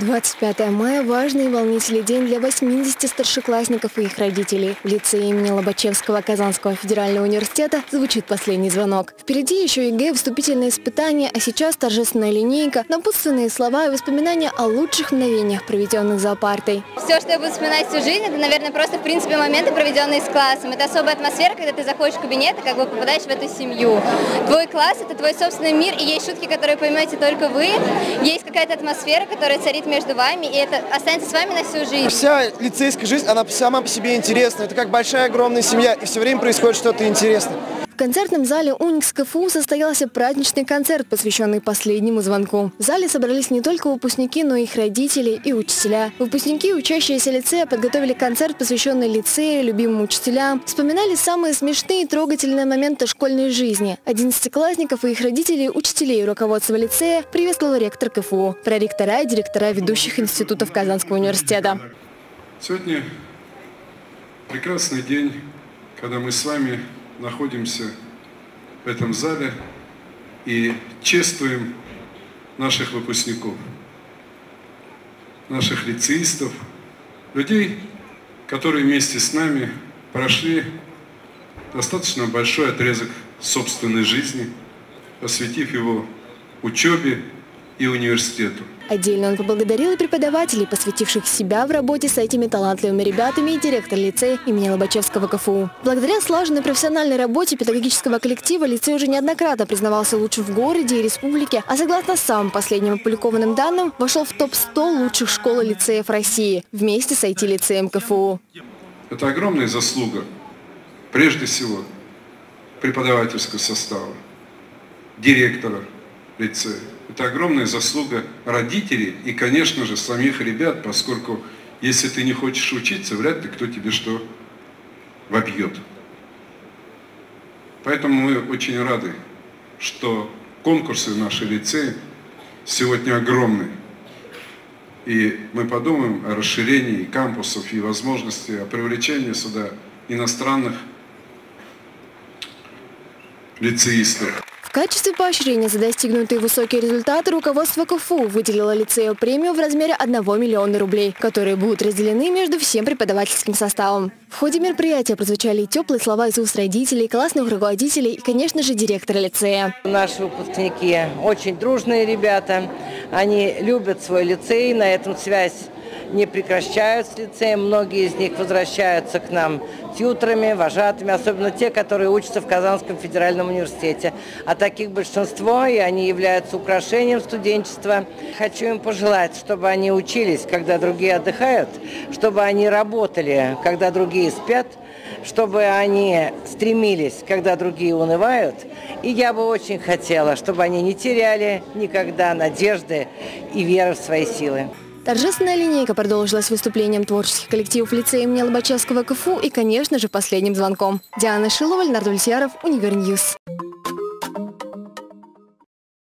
25 мая – важный и волнительный день для 80 старшеклассников и их родителей. В лицее имени Лобачевского Казанского федерального университета звучит последний звонок. Впереди еще ЕГЭ, вступительные испытания, а сейчас торжественная линейка, напутственные слова и воспоминания о лучших мгновениях, проведенных за партой. Все, что я буду вспоминать всю жизнь, это, наверное, просто, в принципе, моменты, проведенные с классом. Это особая атмосфера, когда ты заходишь в кабинет и как бы попадаешь в эту семью. Твой класс – это твой собственный мир, и есть шутки, которые поймете только вы. Есть какая-то атмосфера, которая царит между вами, и это останется с вами на всю жизнь. Вся лицейская жизнь, она сама по себе интересна. Это как большая огромная семья, и все время происходит что-то интересное. В концертном зале УНИКС КФУ состоялся праздничный концерт, посвященный последнему звонку. В зале собрались не только выпускники, но и их родители и учителя. Выпускники и учащиеся лицея подготовили концерт, посвященный лицею, любимым учителям. Вспоминали самые смешные и трогательные моменты школьной жизни. 11-классников и их родителей, учителей и руководства лицея приветствовал ректор КФУ, проректора и директора ведущих институтов Казанского университета. Сегодня прекрасный день, когда мы с вами находимся в этом зале и чествуем наших выпускников, наших лицеистов, людей, которые вместе с нами прошли достаточно большой отрезок собственной жизни, посвятив его учебе и университету. Отдельно он поблагодарил и преподавателей, посвятивших себя в работе с этими талантливыми ребятами, и директор лицея имени Лобачевского КФУ. Благодаря слаженной профессиональной работе педагогического коллектива лицей уже неоднократно признавался лучшим в городе и республике, а согласно самым последним опубликованным данным, вошел в топ-100 лучших школ и лицеев России вместе с IT-лицеем КФУ. Это огромная заслуга, прежде всего, преподавательского состава, директора лицея. Это огромная заслуга родителей и, конечно же, самих ребят, поскольку если ты не хочешь учиться, вряд ли кто тебе что вобьет. Поэтому мы очень рады, что конкурсы в нашей лицее сегодня огромные. И мы подумаем о расширении кампусов и возможности о привлечении сюда иностранных лицеистов. В качестве поощрения за достигнутые высокие результаты руководство КФУ выделило лицею премию в размере 1 миллиона рублей, которые будут разделены между всем преподавательским составом. В ходе мероприятия прозвучали и теплые слова из уст родителей, классных руководителей и, конечно же, директора лицея. Наши выпускники очень дружные ребята, они любят свой лицей, на этом связь не прекращают с лицеем. Многие из них возвращаются к нам тьюторами, вожатыми, особенно те, которые учатся в Казанском федеральном университете. А таких большинство, и они являются украшением студенчества. Хочу им пожелать, чтобы они учились, когда другие отдыхают, чтобы они работали, когда другие спят, чтобы они стремились, когда другие унывают. И я бы очень хотела, чтобы они не теряли никогда надежды и веры в свои силы. Торжественная линейка продолжилась выступлением творческих коллективов лицея имени Лобачевского КФУ и, конечно же, последним звонком. Диана Шилова, Леонард Ульсьяров, Универньюз.